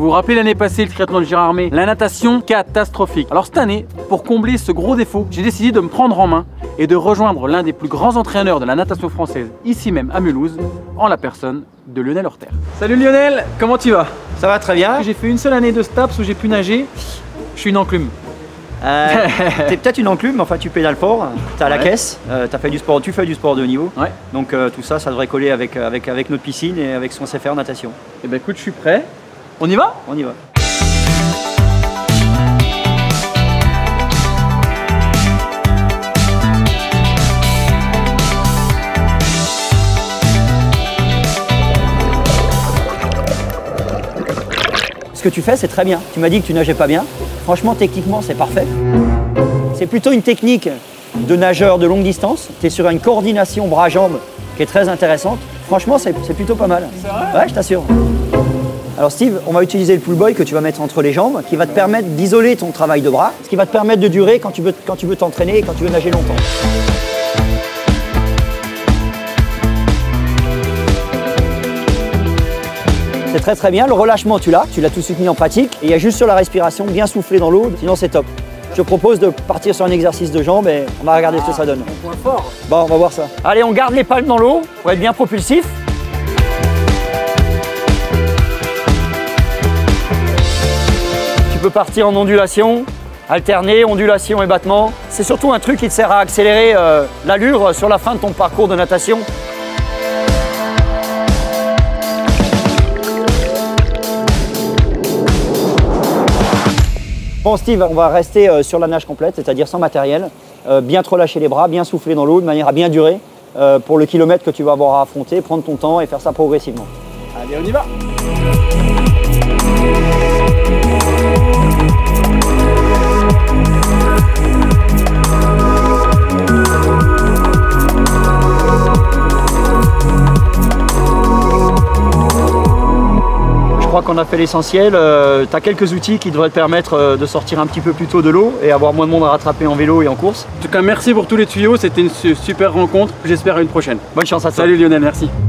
vous rappelez l'année passée, le triathlon de Gérardmer, la natation catastrophique. Alors cette année, pour combler ce gros défaut, j'ai décidé de me prendre en main et de rejoindre l'un des plus grands entraîneurs de la natation française, ici même à Mulhouse, en la personne de Lionel Horter. Salut Lionel, comment tu vas? Ça va très bien. J'ai fait une seule année de STAPS où j'ai pu nager, je suis une enclume. T'es peut-être une enclume, mais enfin tu pédales fort, t'as la caisse, tu fais du sport de haut niveau. Ouais. Donc tout ça, ça devrait coller avec notre piscine et avec ce qu'on sait faire en natation. Et ben écoute, je suis prêt. On y va? On y va. Ce que tu fais, c'est très bien. Tu m'as dit que tu nageais pas bien. Franchement, techniquement, c'est parfait. C'est plutôt une technique de nageur de longue distance. Tu es sur une coordination bras-jambes qui est très intéressante. Franchement, c'est plutôt pas mal. C'est vrai? Ouais, je t'assure. Alors Steve, on va utiliser le pull boy que tu vas mettre entre les jambes, qui va te permettre d'isoler ton travail de bras, ce qui va te permettre de durer quand tu veux t'entraîner et quand tu veux nager longtemps. C'est très très bien, le relâchement tu l'as tout de suite mis en pratique et il y a juste sur la respiration, bien souffler dans l'eau, sinon c'est top. Je te propose de partir sur un exercice de jambes et on va regarder ce que ça donne. Point fort. Bon, on va voir ça. Allez, on garde les palmes dans l'eau pour être bien propulsif. Tu peux partir en ondulation, alterner ondulation et battement. C'est surtout un truc qui te sert à accélérer l'allure sur la fin de ton parcours de natation. Bon Steve, on va rester sur la nage complète, c'est-à-dire sans matériel, bien te relâcher les bras, bien souffler dans l'eau de manière à bien durer pour le kilomètre que tu vas avoir à affronter, prendre ton temps et faire ça progressivement. Allez, on y va. Je crois qu'on a fait l'essentiel. Tu as quelques outils qui devraient te permettre de sortir un petit peu plus tôt de l'eau et avoir moins de monde à rattraper en vélo et en course. En tout cas, merci pour tous les tuyaux, c'était une super rencontre. J'espère à une prochaine. Bonne chance à toi. Salut Lionel, merci.